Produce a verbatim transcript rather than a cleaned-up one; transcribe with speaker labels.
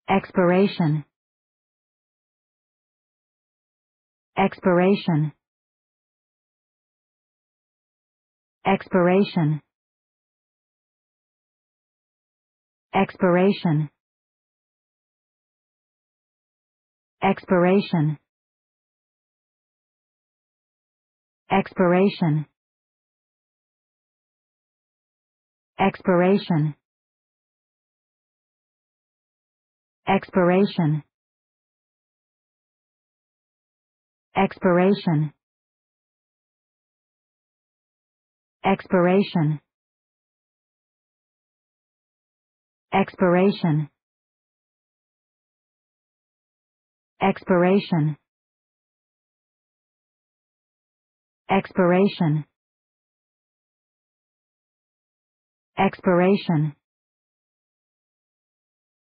Speaker 1: expiration, expiration, expiration, expiration, expiration, expiration, expiration, expiration, expiration, expiration, expiration, expiration, expiration, expiration,